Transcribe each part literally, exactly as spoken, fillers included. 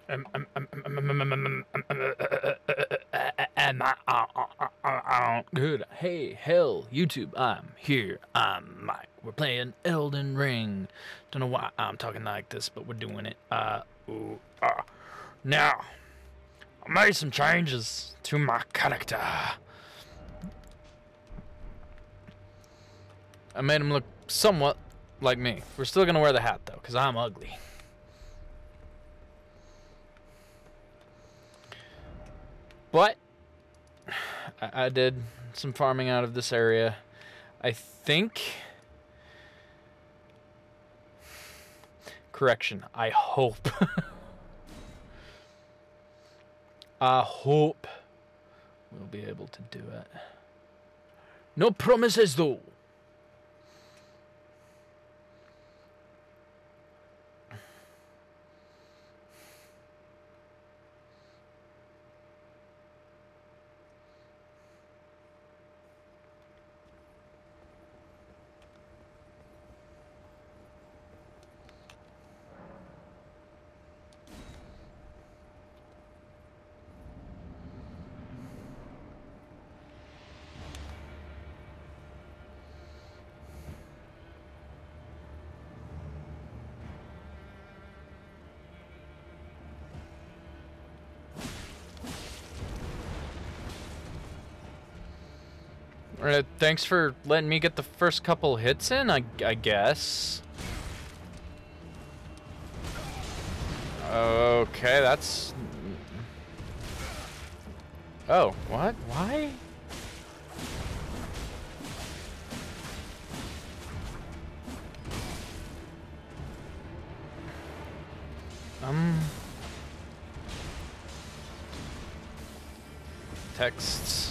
Um, um, um, um, um, um, um, um, um, um, uh, uh, uh, uh, um, uh, uh, uh, uh, uh, uh, Good. Hey, hell, YouTube, I'm here. I'm Mike. We're playing Elden Ring. Don't know why I'm talking like this, but we're doing it. Uh, ooh, uh. Now, I made some changes to my character. I made him look somewhat like me. We're still gonna wear the hat, though, because I'm ugly. But I, I did some farming out of this area. I think... Correction, I hope. I hope we'll be able to do it. No promises, though. Uh, thanks for letting me get the first couple hits in, I, I guess. Okay, that's... Oh, what? Why? Um... Texts.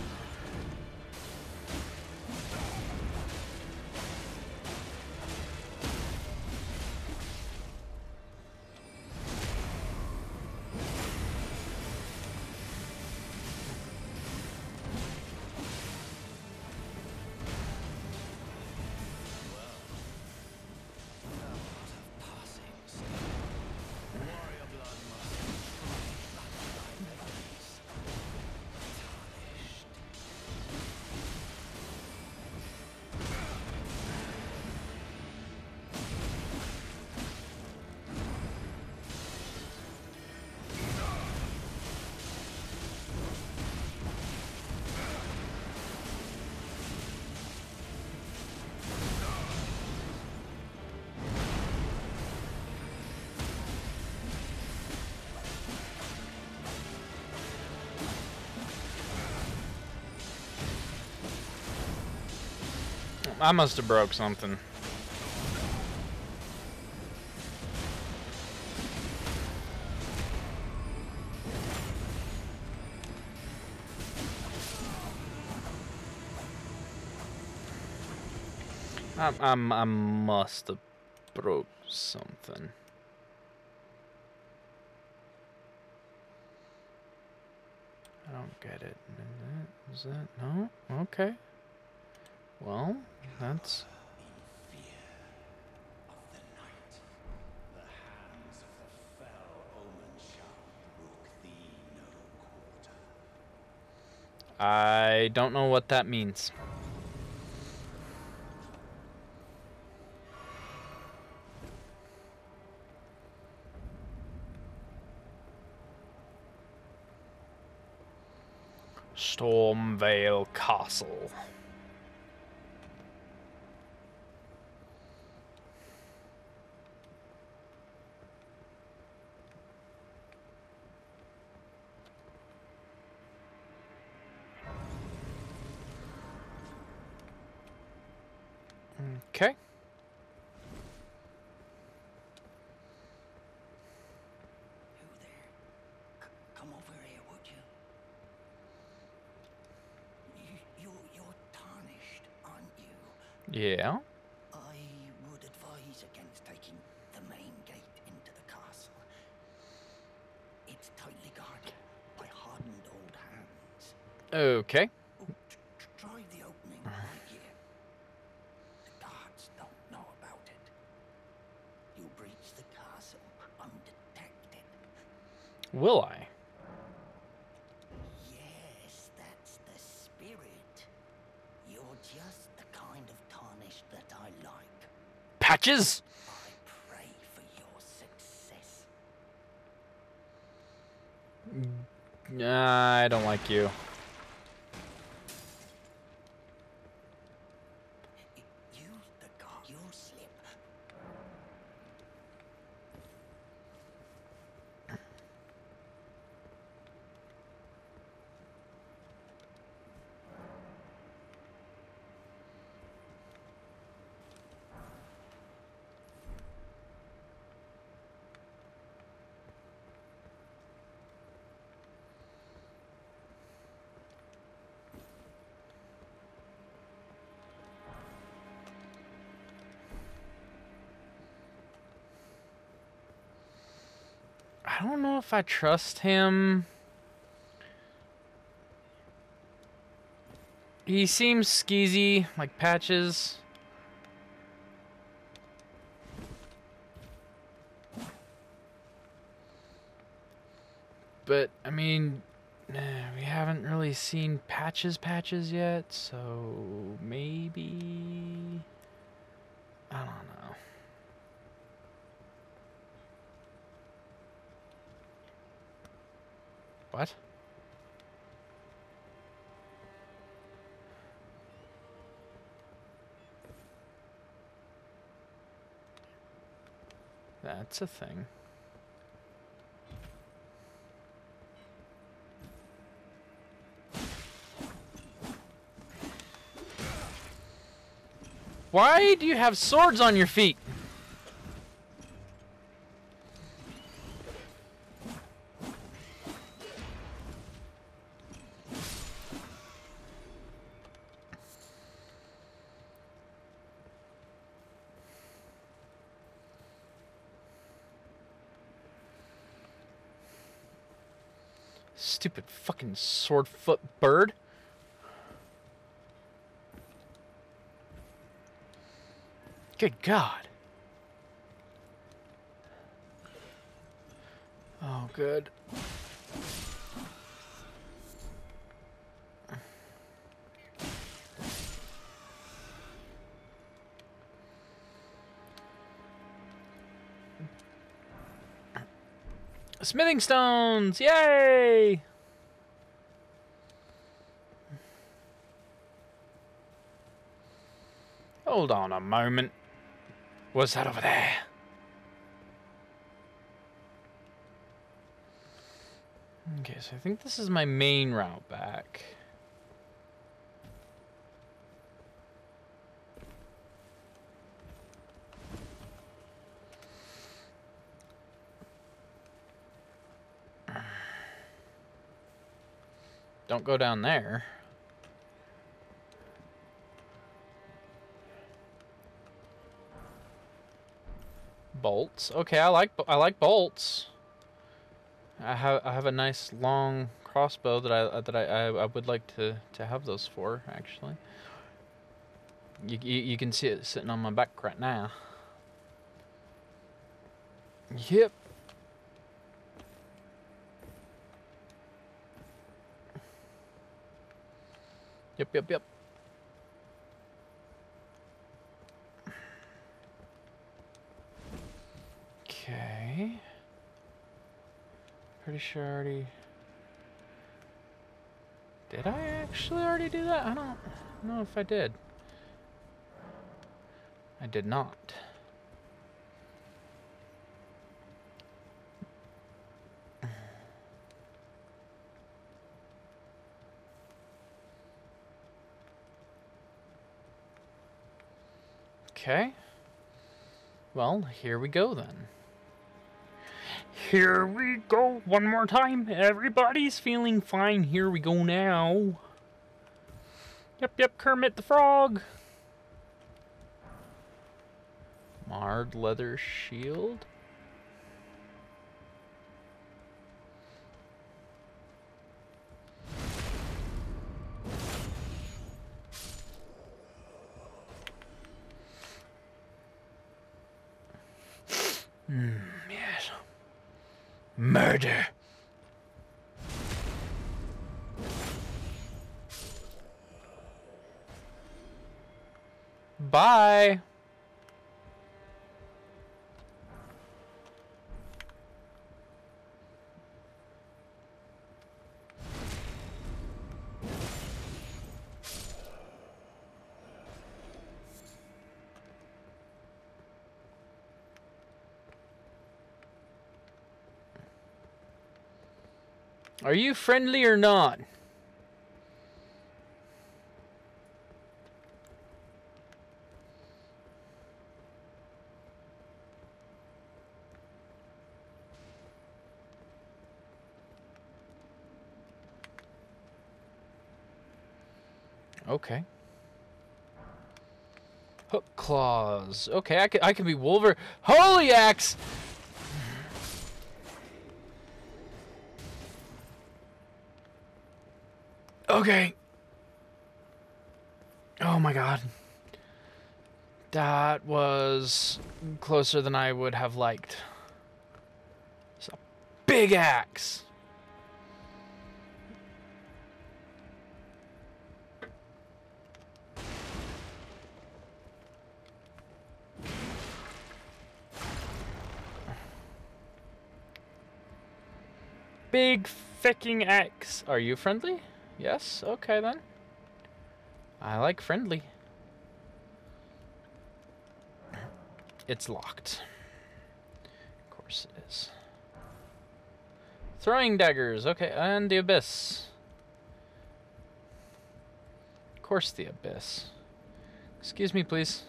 I must have broke something. I, I'm, I must have broke something. I don't get it. Is that, is that no? Okay. Well, that's... I don't know what that means. Stormvale Castle. Okay. You there? C come over here, would you? you? You, you're tarnished, aren't you? Yeah. I would advise against taking the main gate into the castle. It's tightly guarded by hardened old hands. Okay. Oh, tr tr try the opening right here. The guards don't know about it. You breach the castle undetected. Will I? Yes, that's the spirit. You're just the kind of tarnished that I like. Patches? I pray for your success. Nah, I don't like you. Use the guard. You'll slip. I don't know if I trust him. He seems skeezy, like Patches. But, I mean, we haven't really seen Patches Patches yet, so maybe... I don't know. What? That's a thing. Why do you have swords on your feet? Stupid fucking sword foot bird. Good God. Oh, good. Smithing stones! Yay! Hold on a moment. What's that over there? Okay, so I think this is my main route back. Don't go down there. Bolts. Okay, I like I like bolts. I have I have a nice long crossbow that I that I I, I would like to to have those for actually. You, you you can see it sitting on my back right now. Yep. Yep, yep, yep. Okay. Pretty sure I already... Did I actually already do that? I don't know if I did. I did not. Okay. Well, here we go then. Here we go one more time. Everybody's feeling fine. Here we go now. Yep, yep, Kermit the Frog. Marred leather shield. Hmm, yes. Murder bye. Are you friendly or not? Okay. Hook claws. Okay, I can, I can be Wolver. Holy axe! Okay. Oh my god. That was closer than I would have liked. It's a big axe. Big fucking axe. Are you friendly? Yes? Okay then. I like friendly. It's locked. Of course it is. Throwing daggers. Okay, and the abyss. Of course the abyss. Excuse me, please.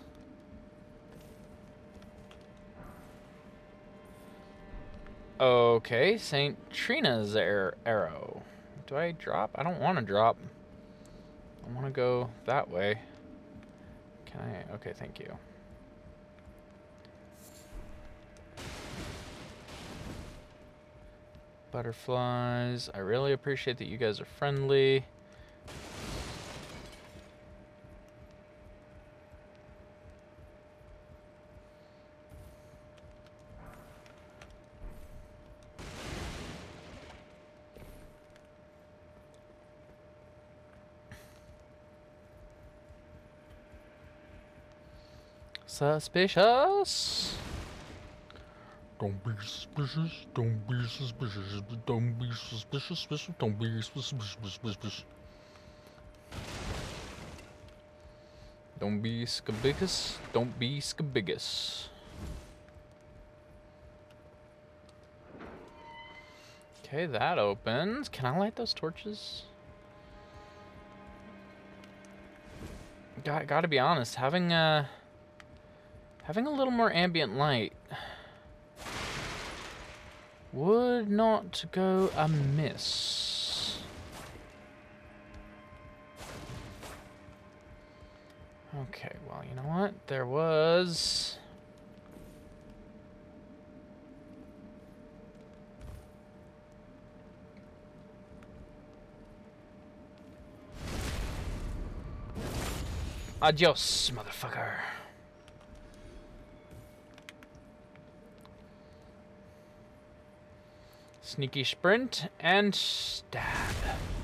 Okay, Saint Trina's ar arrow. Do I drop? I don't want to drop. I want to go that way. Can I? Okay, thank you. Butterflies. I really appreciate that you guys are friendly. Suspicious. Don't be suspicious, don't be suspicious, don't be suspicious, suspicious, don't be suspicious, suspicious. Don't be scabigus. Don't be scabigus. Okay, that opens. Can I light those torches? Got, gotta be honest, having a having a little more ambient light would not go amiss. Okay, well, you know what? There was adios, motherfucker. Sneaky sprint and stab.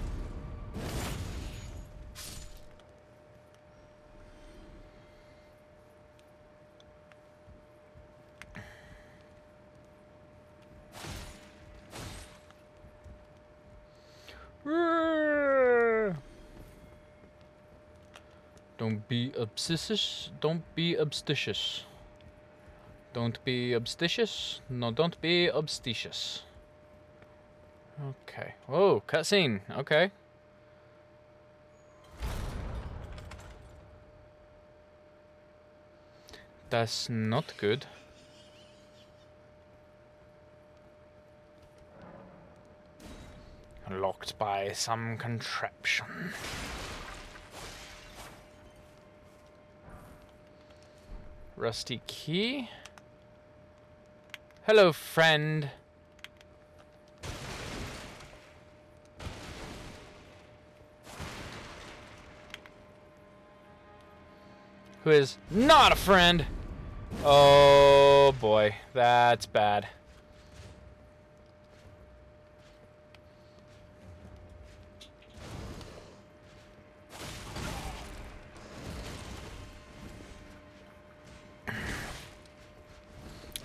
Don't be obsessious. Don't be obstitious. Don't be obstitious. No, don't be obstitious. Okay. Whoa, cutscene. Okay. That's not good. Locked by some contraption. Rusty key. Hello, friend. Who is not a friend. Oh boy, that's bad.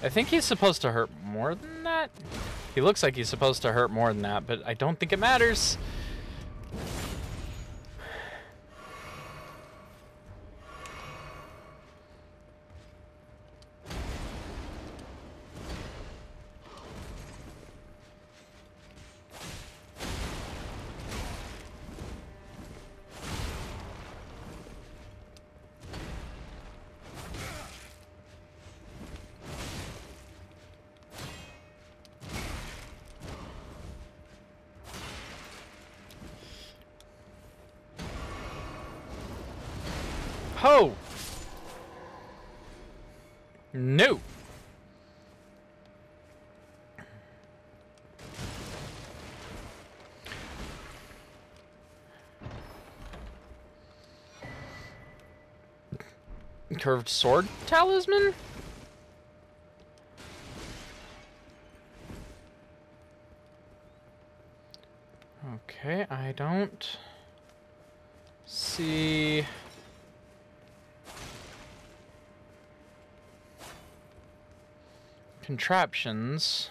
I think he's supposed to hurt more than that. He looks like he's supposed to hurt more than that, but I don't think it matters. Oh! No! Curved sword talisman? Okay, I don't see... contraptions.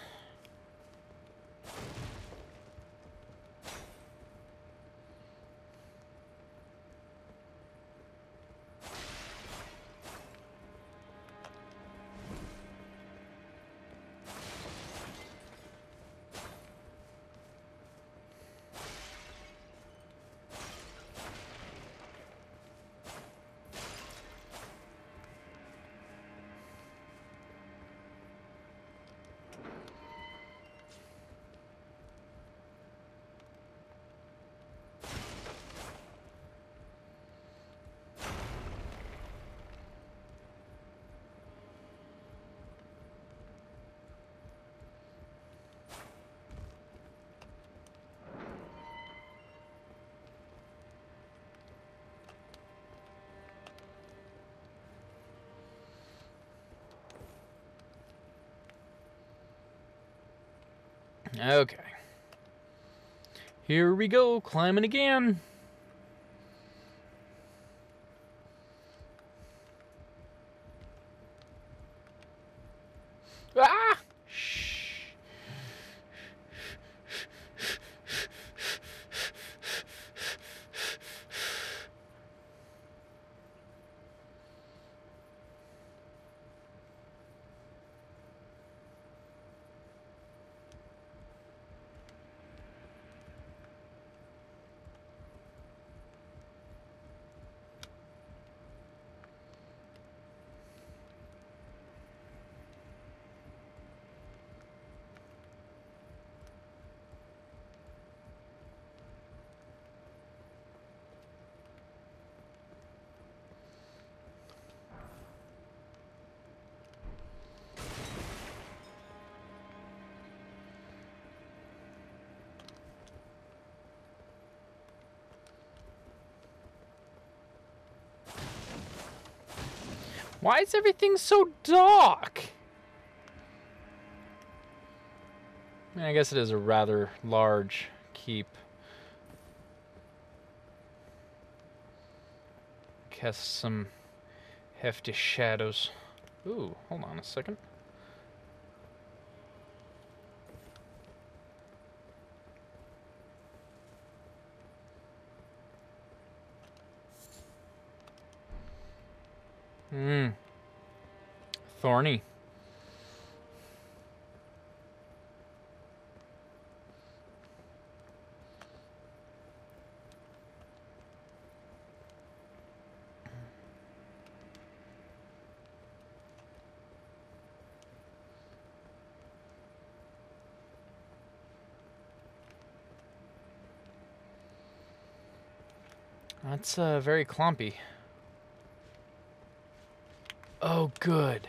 Okay. Here we go, climbing again. Ah! Shh. Why is everything so dark? I mean, I guess it is a rather large keep. Cast some hefty shadows. Ooh, hold on a second. Hmm. Thorny. That's uh, very clumpy. Oh, good.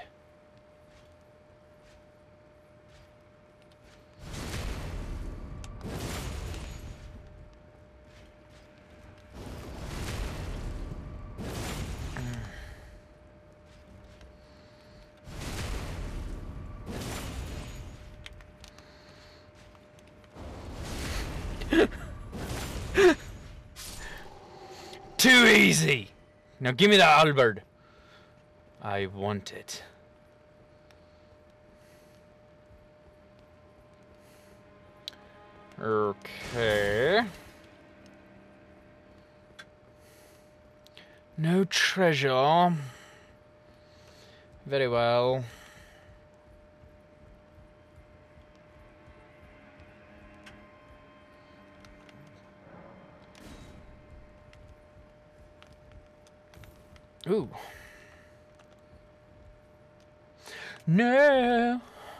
Too easy. Now give me the halberd. I want it. Okay. No treasure. Very well. Ooh. No.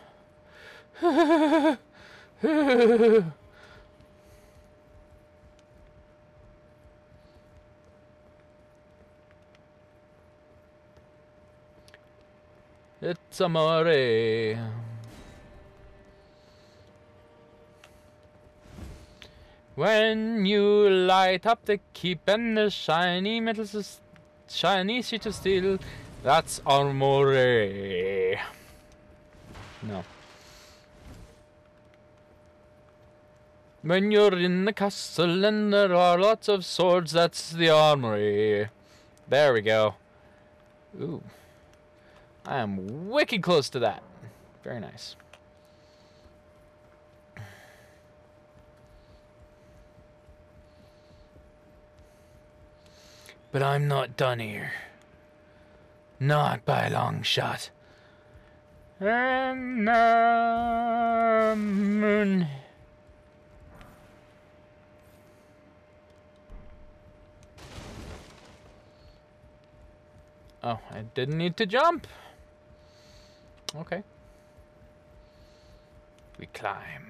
It's amore. When you light up the keep and the shiny metals, is- shiny sheet of steel, that's amore. No. When you're in the castle and there are lots of swords, that's the armory. There we go. Ooh. I am wicked close to that. Very nice. But I'm not done here. Not by a long shot. And the moon. Oh, I didn't need to jump. Okay. We climb.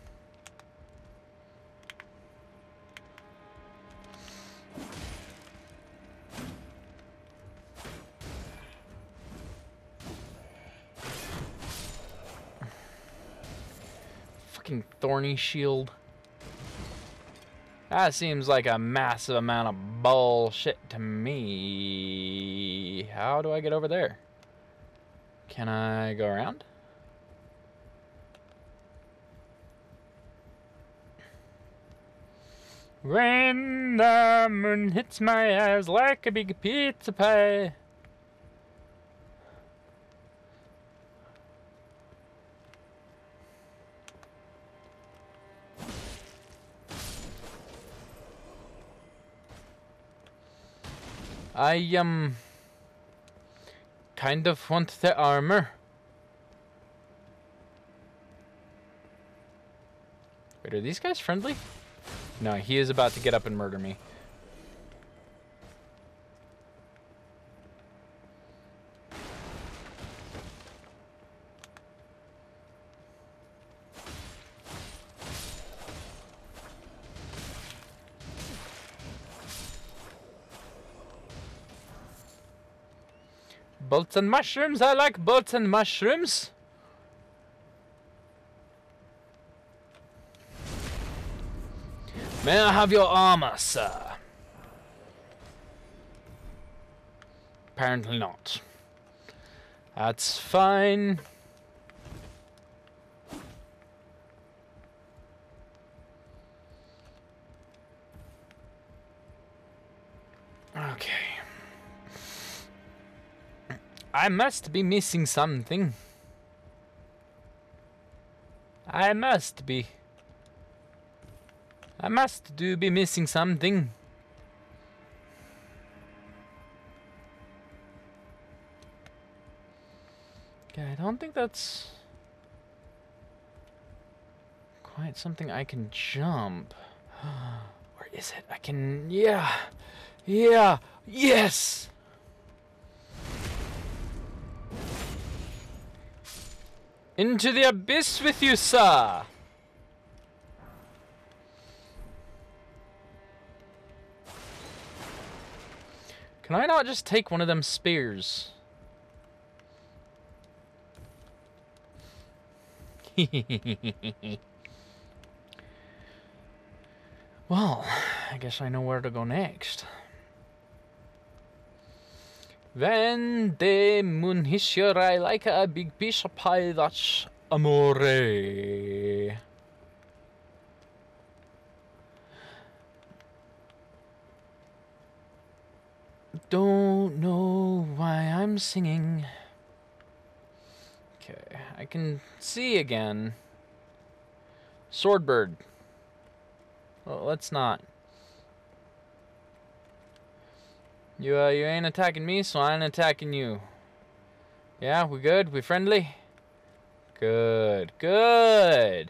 Fucking thorny shield. That seems like a massive amount of bullshit to me. How do I get over there? Can I go around? When the moon hits my eyes like a big pizza pie. I, um, kind of want the armor. Wait, are these guys friendly? No, he is about to get up and murder me. Bolts and mushrooms, I like bolts and mushrooms. May I have your armor, sir? Apparently not. That's fine. Okay. I must be missing something. I must be. I must do be missing something. Okay, I don't think that's quite something I can jump. Where is it? I can... Yeah! Yeah! Yes! Into the abyss with you, sir! Can I not just take one of them spears? Well, I guess I know where to go next. When the moon hits your eye like a big piece of pie, that's amore. Don't know why I'm singing. Okay, I can see again. Swordbird. Well, let's not. You, uh, you ain't attacking me, so I ain't attacking you. Yeah, we good? We friendly? Good, good.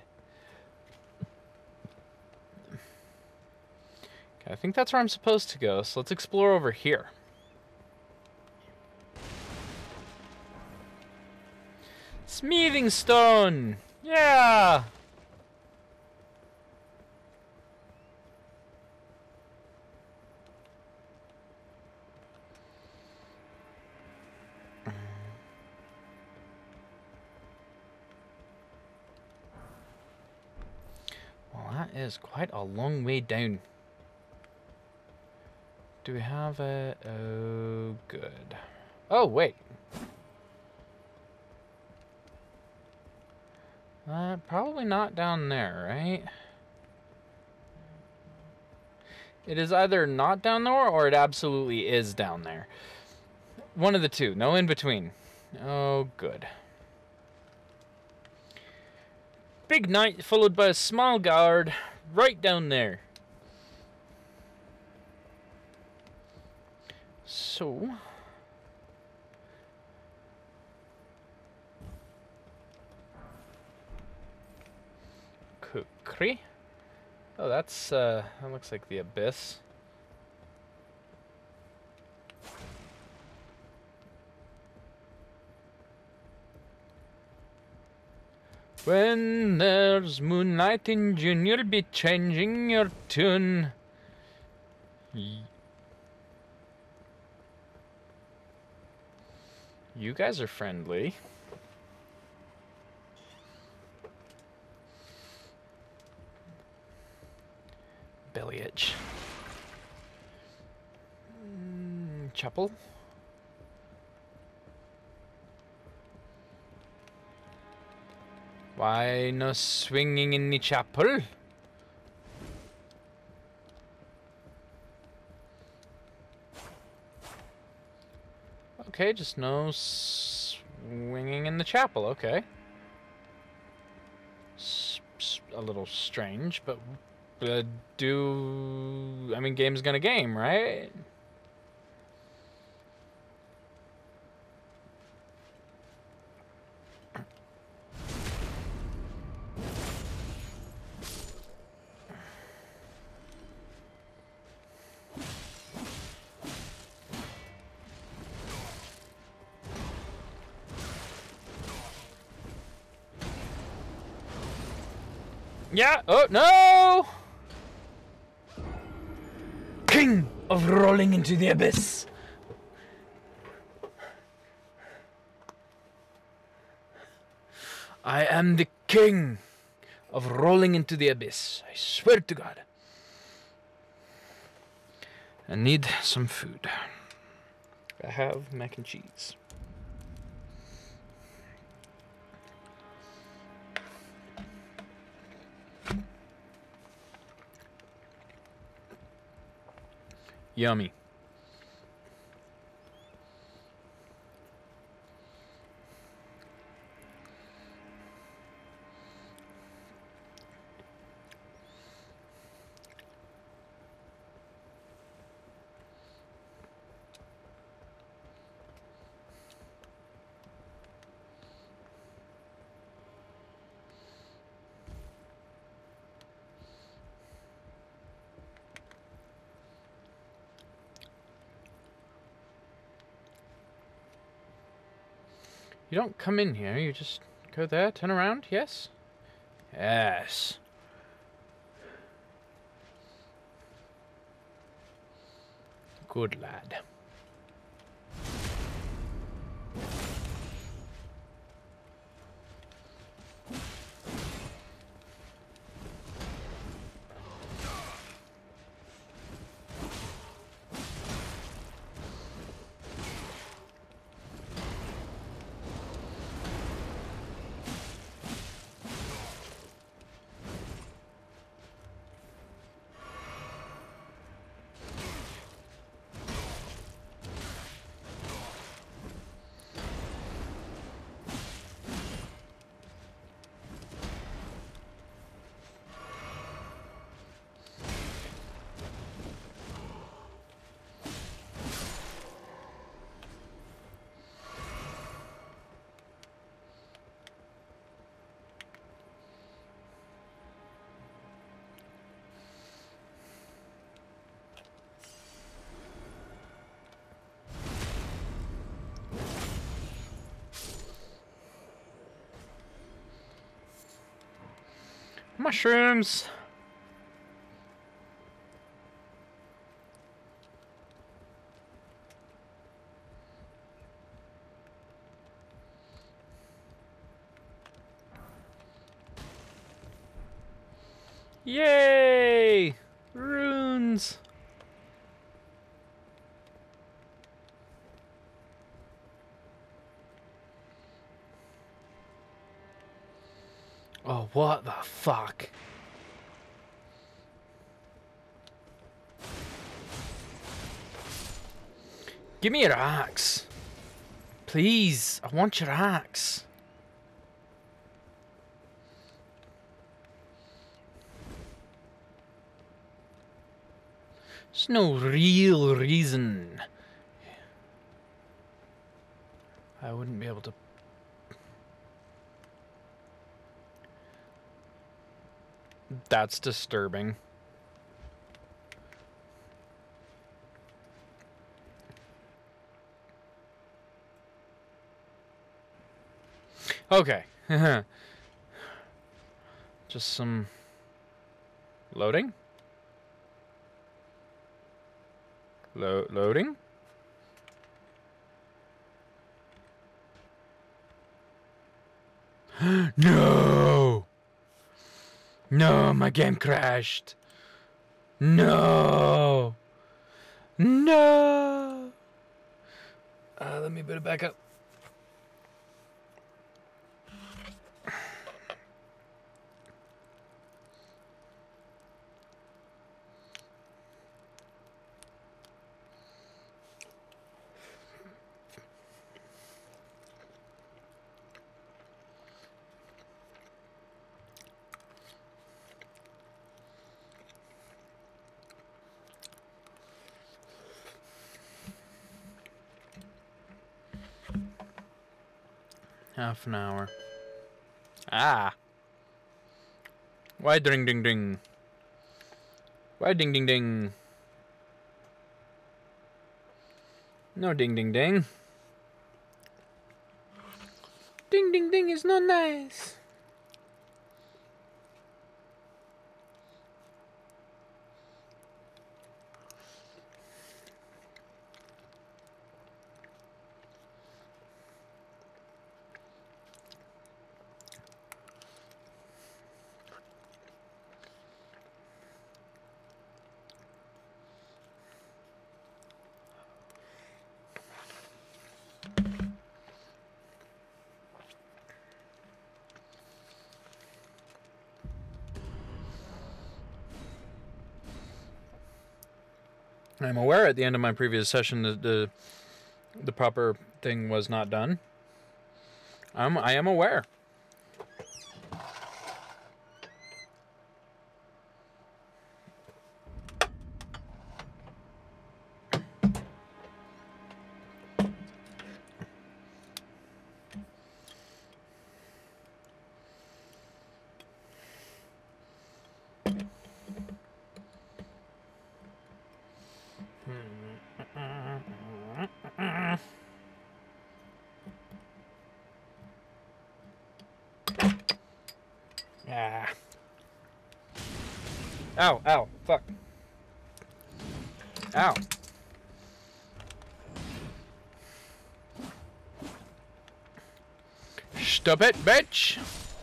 Okay, I think that's where I'm supposed to go, so let's explore over here. Smithing stone! Yeah! Well, that is quite a long way down. Do we have a... Oh, good. Oh, wait. Uh, probably not down there, right? It is either not down there or it absolutely is down there. One of the two. No in between. Oh, good. Big knight followed by a small guard right down there. So... Kukri? Oh, that's, uh, that looks like the abyss. When there's moonlight in June, you'll be changing your tune. You guys are friendly. Belly itch. Mm, chapel. Why no swinging in the chapel? Okay, just no swinging in the chapel. Okay. S s a little strange, but uh, do... I mean, game's gonna game, right? Yeah. Oh, no! King of rolling into the abyss. I am the king of rolling into the abyss. I swear to God. I need some food. I have mac and cheese. Yummy. You don't come in here, you just go there, turn around, yes? Yes. Good lad. Mushrooms. Yay! Runes. Oh, what the fuck? Give me your axe. Please, I want your axe. There's no real reason I wouldn't be able to. That's disturbing. Okay. Just some loading. Lo loading. No! No, my game crashed. No! No! Uh, let me put it back up. Half an hour. Ah. Why ding ding ding? Why ding ding ding? No ding ding ding. Ding ding ding is not nice. I'm aware at the end of my previous session that the the proper thing was not done. I'm I am aware. Ah. Ow, ow, fuck. Ow. Stop it, bitch!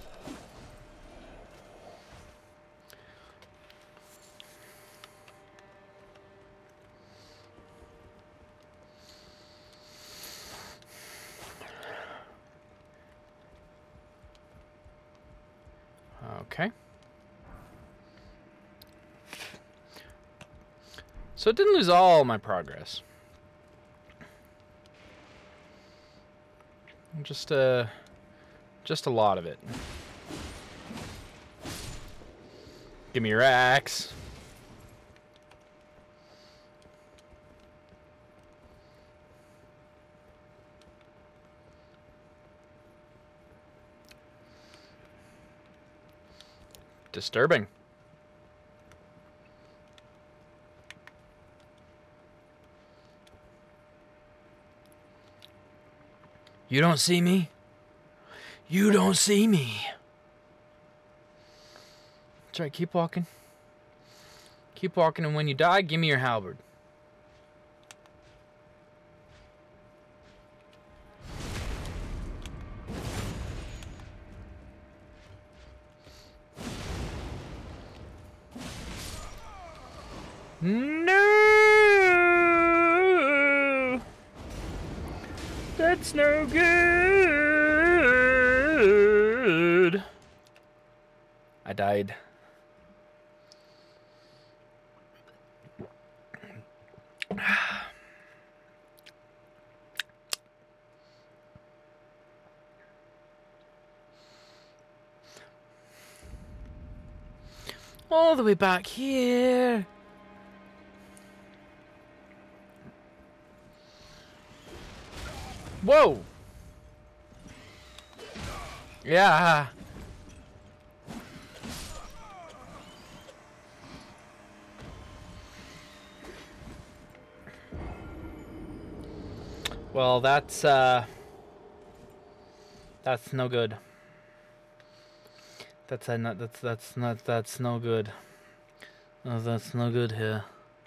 Okay. So it didn't lose all my progress. Just uh just a lot of it. Give me your axe. Disturbing. You don't see me? You don't see me. That's right, keep walking. Keep walking, and when you die, give me your halberd. No! That's no good. I died. All the way back here. Whoa. Yeah. Well, that's uh that's no good. That's uh, not that's that's not that's no good. No, that's no good here.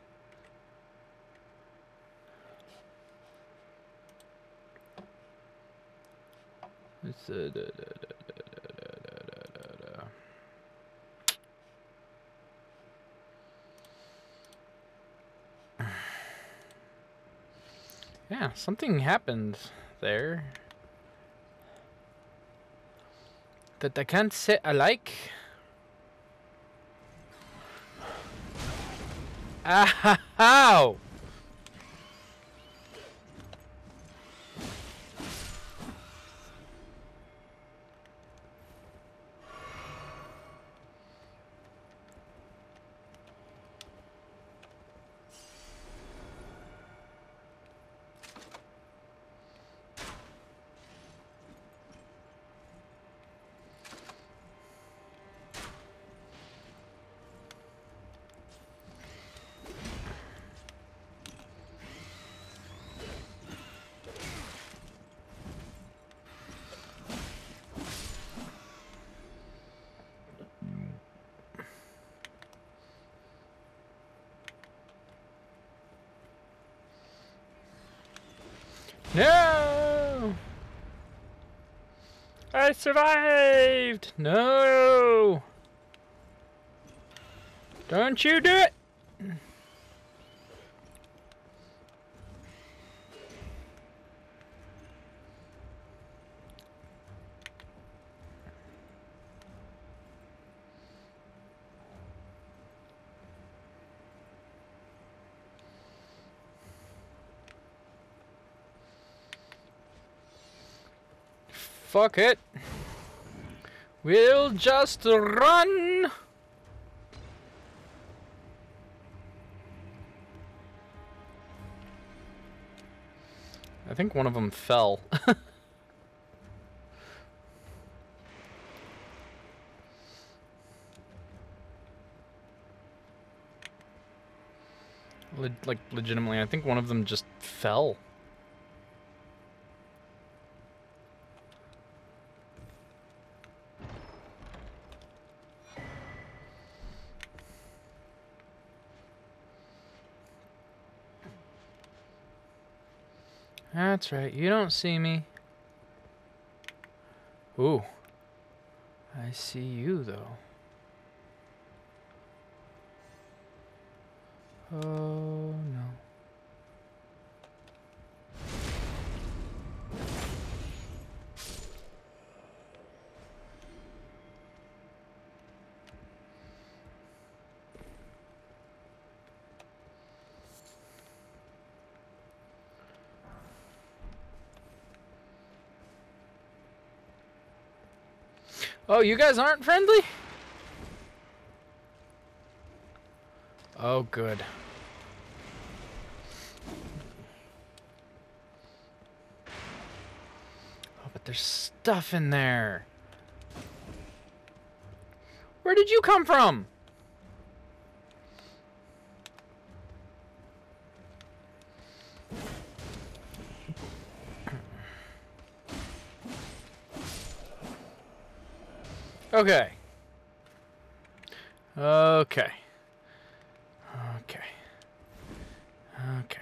It's, uh, da, da, da, da, da, da, da, da. Yeah, something happened there that I can't say I like. Ow! No! I survived! No! Don't you do it! Fuck it. We'll just run. I think one of them fell. Le like, legitimately, I think one of them just fell. That's right, you don't see me. Ooh. I see you, though. Oh, no. Oh, you guys aren't friendly? Oh, good. Oh, but there's stuff in there. Where did you come from? Okay. Okay. Okay. Okay.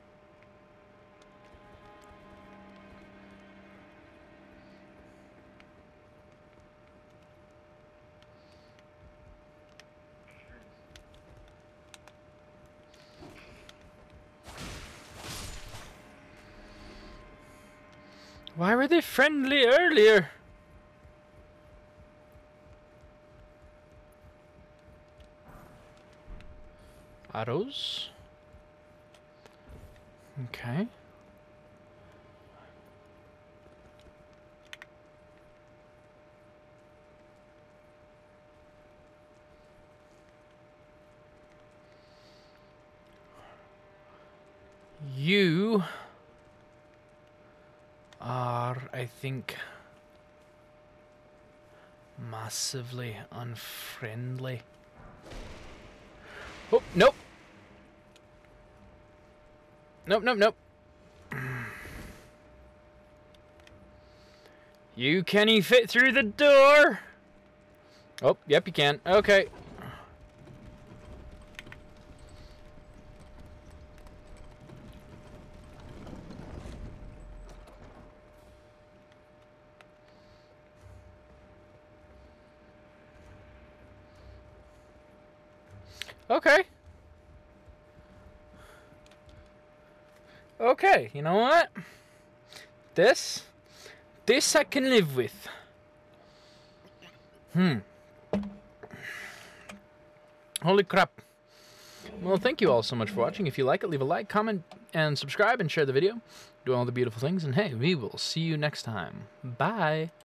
Why were they friendly earlier? Arrows. Okay. You are, I think, massively unfriendly. Oh, nope. Nope, nope, nope. You can he fit through the door? Oh, yep, you can. Okay. Okay. Okay, you know what? This, this I can live with. Hmm. Holy crap. Well, thank you all so much for watching. If you like it, leave a like, comment, and subscribe, and share the video. Do all the beautiful things, and hey, we will see you next time. Bye.